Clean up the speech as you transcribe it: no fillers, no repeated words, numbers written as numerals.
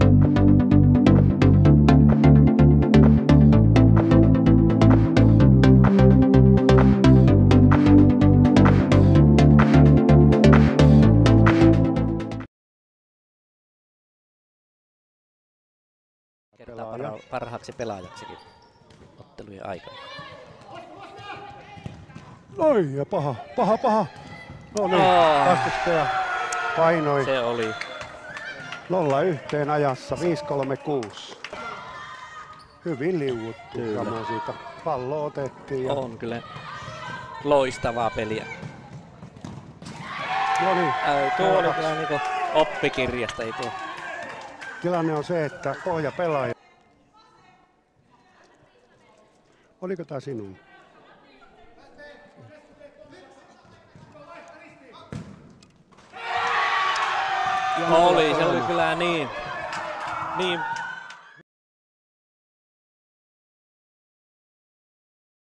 Parhaaksi pelaajaksikin ottelujen aikana. Oi ja paha. No niin, vastustaja painoi. Se oli 0-1 ajassa, 5-3-6. Hyvin liuuttu Ramo siitä. Pallo otettiin. Ja... On kyllä loistavaa peliä. No niin. Tuo oli kyllä niinku oppikirjasta. Ei tuo. Tilanne on se, että pohjapelaaja. Oliko tää sinun? Oli, se oli kyllä niin